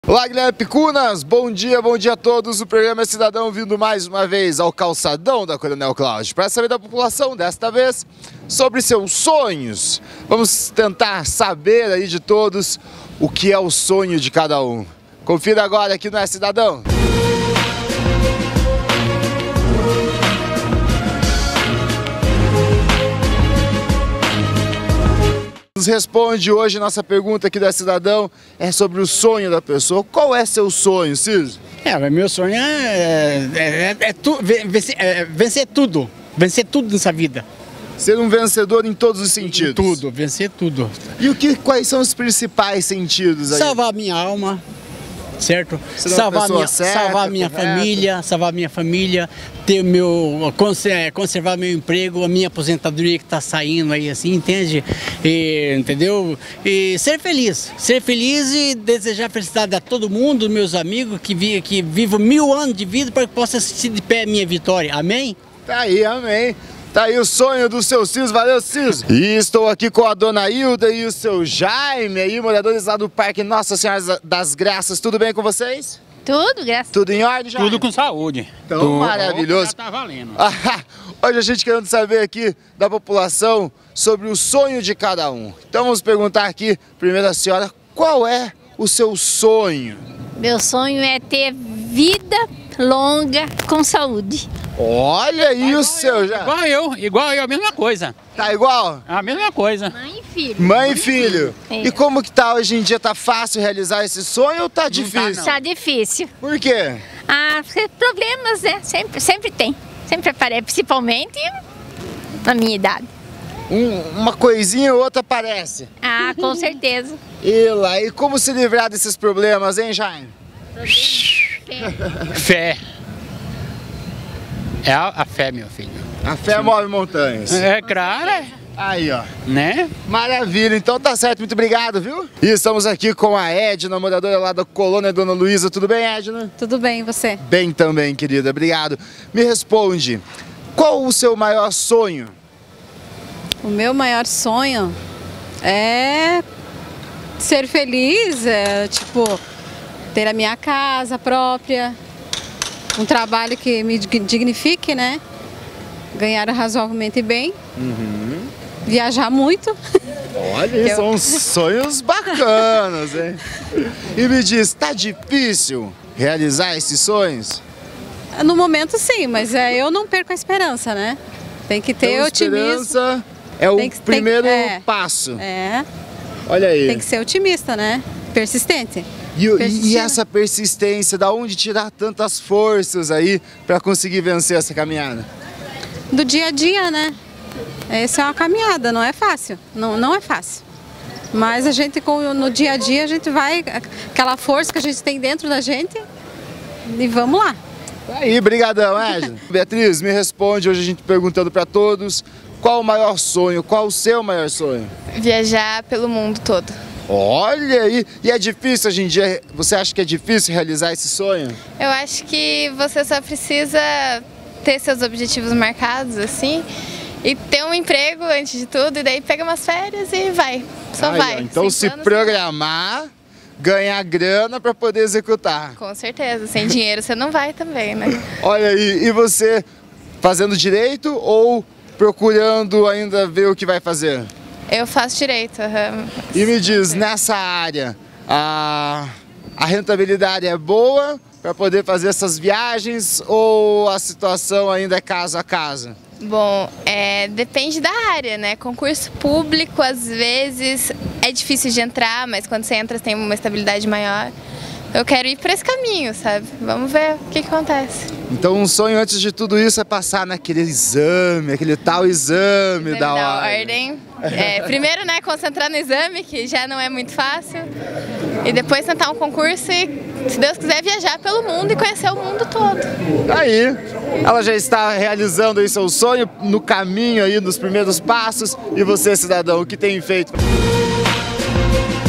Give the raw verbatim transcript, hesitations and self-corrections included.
Olá, Guilherme Picunas, bom dia, bom dia a todos. O programa é Cidadão vindo mais uma vez ao calçadão da Coronel Cláudio para saber da população, desta vez, sobre seus sonhos. Vamos tentar saber aí de todos o que é o sonho de cada um. Confira agora aqui no É Cidadão. Nos responde hoje nossa pergunta aqui da Cidadão é sobre o sonho da pessoa. Qual é seu sonho, Ciso? É, meu sonho é, é, é, é, tu, vencer, é vencer tudo, vencer tudo nessa vida. Ser um vencedor em todos os sentidos. Tudo, vencer tudo. E o que, quais são os principais sentidos aí? Salvar a minha alma, certo? Salvar minha, certa, salvar minha família, salvar minha família, ter meu, conservar meu emprego, a minha aposentadoria que está saindo aí, assim, entende? E, entendeu? E ser feliz, ser feliz e desejar felicidade a todo mundo, meus amigos que, vi, que vivam mil anos de vida para que possa assistir de pé a minha vitória. Amém? Tá aí, amém. Tá aí o sonho do seu Ciso, valeu Ciso! E estou aqui com a dona Hilda e o seu Jaime aí, moradores lá do Parque Nossa Senhora das Graças, tudo bem com vocês? Tudo, graças. Tudo em ordem, Jaime? Tudo com saúde. Então, Tudo. Maravilhoso. Tá valendo. Hoje a gente querendo saber aqui da população sobre o sonho de cada um. Então vamos perguntar aqui, primeiro a senhora, qual é o seu sonho? Meu sonho é ter vida longa com saúde. Olha aí o seu já. Igual eu, igual eu, a mesma coisa. Tá igual? A mesma coisa. Mãe e filho. Mãe e filho. É. E como que tá hoje em dia? Tá fácil realizar esse sonho ou tá difícil? Tá difícil. Por quê? Ah, problemas, né? Sempre, sempre tem. Sempre aparece, principalmente na minha idade. Um, uma coisinha ou outra aparece. Ah, com certeza. E lá, e como se livrar desses problemas, hein, Jaime? Fé. É a, a fé, meu filho. A fé move montanhas. É claro, é. Aí, ó. Né? Maravilha, então tá certo, muito obrigado, viu? E estamos aqui com a Edna, moradora lá da Colônia Dona Luísa. Tudo bem, Edna? Tudo bem, e você? Bem também, querida, obrigado. Me responde, qual o seu maior sonho? O meu maior sonho é ser feliz, é, tipo, ter a minha casa própria, um trabalho que me dignifique, né? Ganhar razoavelmente bem, uhum. Viajar muito. Olha, eu... são sonhos bacanas, hein? E me diz, tá difícil realizar esses sonhos? No momento sim, mas é, eu não perco a esperança, né? Tem que ter então, otimismo. Esperança é o que, primeiro tem, é, passo. É. Olha aí. Tem que ser otimista, né? Persistente. E, e essa persistência, da onde tirar tantas forças aí para conseguir vencer essa caminhada? Do dia a dia, né? Essa é uma caminhada, não é fácil, não, não é fácil. Mas a gente, no dia a dia, a gente vai, aquela força que a gente tem dentro da gente, e vamos lá. Aí, brigadão, Edna. Beatriz, me responde, hoje a gente perguntando para todos, qual o maior sonho, qual o seu maior sonho? Viajar pelo mundo todo. Olha aí, e é difícil hoje em dia, você acha que é difícil realizar esse sonho? Eu acho que você só precisa ter seus objetivos marcados, assim, e ter um emprego antes de tudo, e daí pega umas férias e vai, só aí, vai. Então se programar, ganhar grana para poder executar. Com certeza, sem dinheiro você não vai também, né? Olha aí, e você fazendo direito ou procurando ainda ver o que vai fazer? Eu faço direito. Uhum. E me diz, nessa área, a, a rentabilidade é boa para poder fazer essas viagens ou a situação ainda é caso a caso? Bom, é, depende da área, né? Concurso público, às vezes, é difícil de entrar, mas quando você entra, você tem uma estabilidade maior. Eu quero ir para esse caminho, sabe? Vamos ver o que, que acontece. Então um sonho antes de tudo isso é passar naquele exame, aquele tal exame, exame da, da ordem. ordem. É, primeiro, né, concentrar no exame, que já não é muito fácil. E depois tentar um concurso e, se Deus quiser, viajar pelo mundo e conhecer o mundo todo. Aí, ela já está realizando aí seu sonho, no caminho aí, nos primeiros passos. E você, cidadão, o que tem feito?